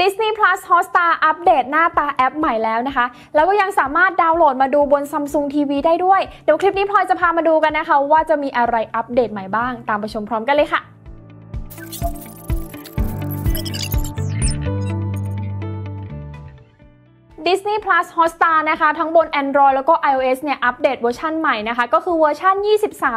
Disney Plus Hotstar อัปเดตหน้าตาแอปใหม่แล้วนะคะแล้วก็ยังสามารถดาวน์โหลดมาดูบน Samsung TV ได้ด้วยเดี๋ยวคลิปนี้พลอยจะพามาดูกันนะคะว่าจะมีอะไรอัปเดตใหม่บ้างตามไปชมพร้อมกันเลยค่ะDisney Plus Hotstar นะคะทั้งบน Android แล้วก็ iOS เนี่ยอัปเดตเวอร์ชันใหม่นะคะก็คือเวอร์ชัน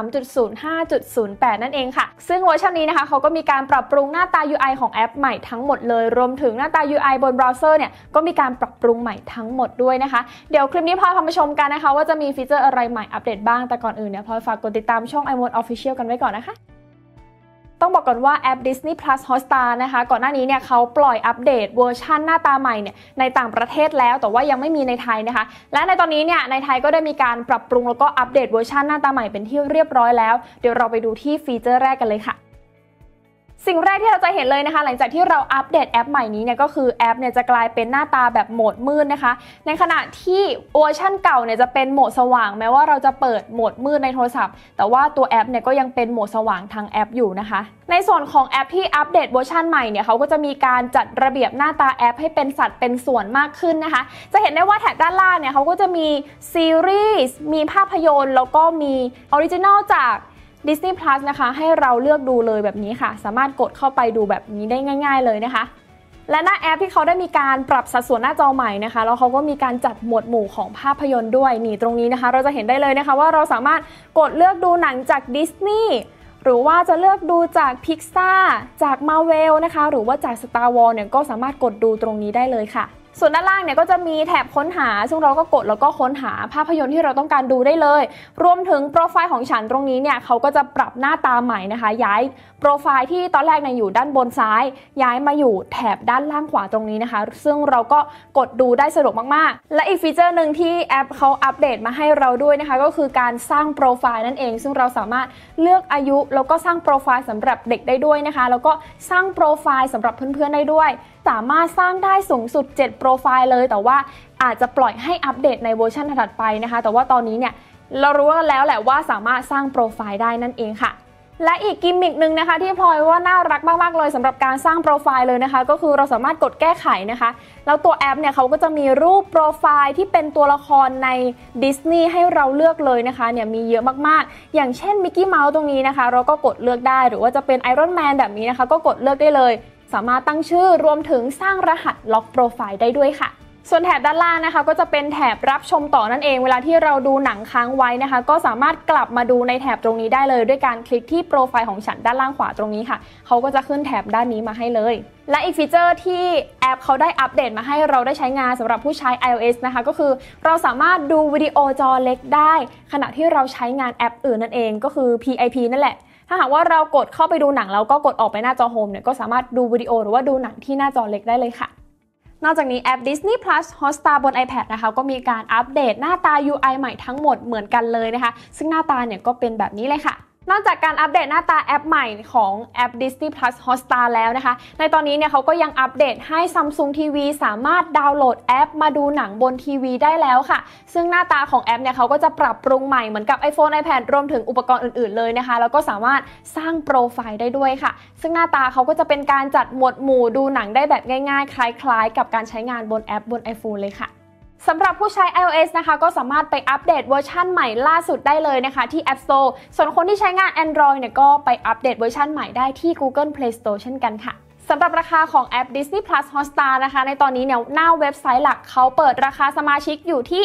23.05.08 นั่นเองค่ะซึ่งเวอร์ชันนี้นะคะเขาก็มีการปรับปรุงหน้าตา UI ของแอปใหม่ทั้งหมดเลยรวมถึงหน้าตา UI บนเบราว์เซอร์เนี่ยก็มีการปรับปรุงใหม่ทั้งหมดด้วยนะคะเดี๋ยวคลิปนี้พลอยพามาชมกันนะคะว่าจะมีฟีเจอร์อะไรใหม่อัปเดตบ้างแต่ก่อนอื่นเนี่ยพลอยฝากกดติดตามช่อง iMode Official กันไว้ก่อนนะคะต้องบอกก่อนว่าแอป Disney Plus Hotstar นะคะก่อนหน้านี้เนี่ยเขาปล่อยอัปเดตเวอร์ชันหน้าตาใหม่เนี่ยในต่างประเทศแล้วแต่ว่ายังไม่มีในไทยนะคะและในตอนนี้เนี่ยในไทยก็ได้มีการปรับปรุงแล้วก็อัปเดตเวอร์ชันหน้าตาใหม่เป็นที่เรียบร้อยแล้วเดี๋ยวเราไปดูที่ฟีเจอร์แรกกันเลยค่ะสิ่งแรกที่เราจะเห็นเลยนะคะหลังจากที่เราอัปเดตแอปใหม่นี้เนี่ยก็คือแอปเนี่ยจะกลายเป็นหน้าตาแบบโหมดมืดนะคะในขณะที่เวอร์ชันเก่าเนี่ยจะเป็นโหมดสว่างแม้ว่าเราจะเปิดโหมดมืดในโทรศัพท์แต่ว่าตัวแอปเนี่ยก็ยังเป็นโหมดสว่างทางแอปอยู่นะคะในส่วนของแอปที่อัปเดตเวอร์ชันใหม่เนี่ยเขาก็จะมีการจัดระเบียบหน้าตาแอปให้เป็นสัดเป็นส่วนมากขึ้นนะคะจะเห็นได้ว่าแถบด้านล่างเนี่ยเขาก็จะมีซีรีส์มีภาพยนตร์แล้วก็มีออริจินัลจากDisney Plus นะคะให้เราเลือกดูเลยแบบนี้ค่ะสามารถกดเข้าไปดูแบบนี้ได้ง่ายๆเลยนะคะและหน้าแอปที่เขาได้มีการปรับสัดส่วนหน้าจอใหม่นะคะแล้วเขาก็มีการจัดหมวดหมู่ของภาพยนตร์ด้วยนี่ตรงนี้นะคะเราจะเห็นได้เลยนะคะว่าเราสามารถกดเลือกดูหนังจาก Disney หรือว่าจะเลือกดูจาก Pixar จาก Marvel นะคะหรือว่าจาก Star Wars เนี่ยก็สามารถกดดูตรงนี้ได้เลยค่ะส่วนด้านล่างเนี่ยก็จะมีแถบค้นหาซึ่งเราก็กดแล้วก็ค้นหาภาพยนตร์ที่เราต้องการดูได้เลยรวมถึงโปรไฟล์ของฉันตรงนี้เนี่ยเขาก็จะปรับหน้าตาใหม่นะคะย้ายโปรไฟล์ที่ตอนแรกเนี่ยอยู่ด้านบนซ้ายย้ายมาอยู่แถบด้านล่างขวาตรงนี้นะคะซึ่งเราก็กดดูได้สะดวกมากๆและอีกฟีเจอร์หนึ่งที่แอปเขาอัปเดตมาให้เราด้วยนะคะก็คือการสร้างโปรไฟล์นั่นเองซึ่งเราสามารถเลือกอายุแล้วก็สร้างโปรไฟล์สำหรับเด็กได้ด้วยนะคะแล้วก็สร้างโปรไฟล์สำหรับเพื่อนๆได้ด้วยสามารถสร้างได้สูงสุด7โปรไฟล์เลยแต่ว่าอาจจะปล่อยให้อัปเดตในเวอร์ชันถัดไปนะคะแต่ว่าตอนนี้เนี่ยเรารู้กันแล้วแหละว่าสามารถสร้างโปรไฟล์ได้นั่นเองค่ะและอีกกิมมิคนึงนะคะที่พลอยว่าน่ารักมากๆเลยสำหรับการสร้างโปรไฟล์เลยนะคะก็คือเราสามารถกดแก้ไขนะคะแล้วตัวแอปเนี่ยเขาก็จะมีรูปโปรไฟล์ที่เป็นตัวละครในดิสนีย์ให้เราเลือกเลยนะคะเนี่ยมีเยอะมากๆอย่างเช่นมิกกี้เมาส์ตรงนี้นะคะเราก็กดเลือกได้หรือว่าจะเป็นไอรอนแมนแบบนี้นะคะก็กดเลือกได้เลยสามารถตั้งชื่อรวมถึงสร้างรหัสล็อกโปรไฟล์ได้ด้วยค่ะส่วนแถบด้านล่างนะคะก็จะเป็นแถบรับชมต่อนั่นเองเวลาที่เราดูหนังค้างไว้นะคะก็สามารถกลับมาดูในแถบตรงนี้ได้เลยด้วยการคลิกที่โปรไฟล์ของฉันด้านล่างขวาตรงนี้ค่ะเขาก็จะขึ้นแถบด้านนี้มาให้เลยและอีกฟีเจอร์ที่แอปเขาได้อัปเดตมาให้เราได้ใช้งานสำหรับผู้ใช้ iOS นะคะก็คือเราสามารถดูวิดีโอจอเล็กได้ขณะที่เราใช้งานแอปอื่นนั่นเองก็คือ PIP นั่นแหละถ้าหากว่าเรากดเข้าไปดูหนังแล้วก็กดออกไปหน้าจอโฮมเนี่ยก็สามารถดูวิดีโอหรือว่าดูหนังที่หน้าจอเล็กได้เลยค่ะนอกจากนี้แอป Disney Plus Hotstar บน iPad นะคะก็มีการอัปเดตหน้าตา UI ใหม่ทั้งหมดเหมือนกันเลยนะคะซึ่งหน้าตาเนี่ยก็เป็นแบบนี้เลยค่ะนอกจากการอัปเดตหน้าตาแอปใหม่ของแอป Disney Plus Hotstar แล้วนะคะในตอนนี้เนี่ยเขาก็ยังอัปเดตให้ Samsung TV สามารถดาวน์โหลดแอปมาดูหนังบนทีวีได้แล้วค่ะซึ่งหน้าตาของแอปเนี่ยเขาก็จะปรับปรุงใหม่เหมือนกับ iPhone iPad รวมถึงอุปกรณ์อื่นๆเลยนะคะแล้วก็สามารถสร้างโปรไฟล์ได้ด้วยค่ะซึ่งหน้าตาเขาก็จะเป็นการจัดหมวดหมู่ดูหนังได้แบบง่ายๆคล้ายๆกับการใช้งานบนแอปบน iPhone เลยค่ะสำหรับผู้ใช้ iOS นะคะก็สามารถไปอัปเดตเวอร์ชันใหม่ล่าสุดได้เลยนะคะที่ App Store ส่วนคนที่ใช้งาน Android เนี่ยก็ไปอัปเดตเวอร์ชันใหม่ได้ที่ Google Play Store เช่นกันค่ะสำหรับราคาของแอป Disney Plus Hotstar นะคะในตอนนี้เนี่ยหน้าเว็บไซต์หลักเขาเปิดราคาสมาชิกอยู่ที่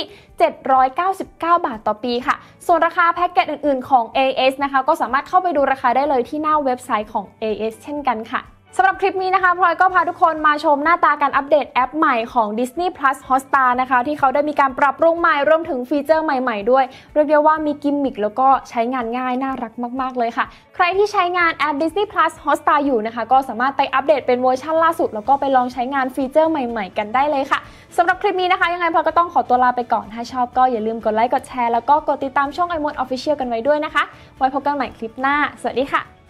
799 บาทต่อปีค่ะส่วนราคาแพ็กเกจอื่นๆของ AS นะคะก็สามารถเข้าไปดูราคาได้เลยที่หน้าเว็บไซต์ของ AS เช่นกันค่ะสำหรับคลิปนี้นะคะพลอยก็พาทุกคนมาชมหน้าตาการอัปเดตแอปใหม่ของ Disney Plus Hotstar นะคะที่เขาได้มีการปรับปรุงใหม่รวมถึงฟีเจอร์ใหม่ๆด้วยเรียกได้ว่ามีกิมมิคแล้วก็ใช้งานง่ายน่ารักมากๆเลยค่ะใครที่ใช้งานแอป Disney Plus Hotstar อยู่นะคะก็สามารถไปอัปเดตเป็นเวอร์ชันล่าสุดแล้วก็ไปลองใช้งานฟีเจอร์ใหม่ๆกันได้เลยค่ะสำหรับคลิปนี้นะคะยังไงพลอยก็ต้องขอตัวลาไปก่อนถ้าชอบก็อย่าลืมกดไลค์กดแชร์แล้วก็กดติดตามช่อง iMode Official กันไว้ด้วยนะคะไว้พบกันใหม่คลิปหน้าสวัสดีค่ะ